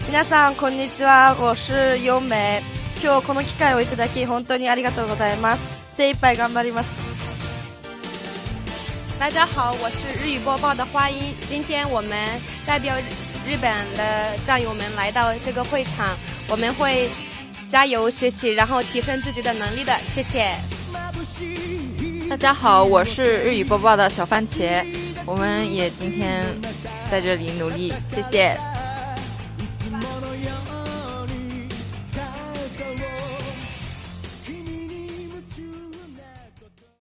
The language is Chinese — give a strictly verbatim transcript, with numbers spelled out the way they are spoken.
皆さんこんにちは、我是优美。今日この機会をいただき本当にありがとうございます。精一杯頑張ります。 大家好，我是日语播报的花音。今天我们代表日本的战友们来到这个会场，我们会加油学习，然后提升自己的能力的。谢谢。 大家好，我是日语播报的小番茄，我们也今天在这里努力，谢谢。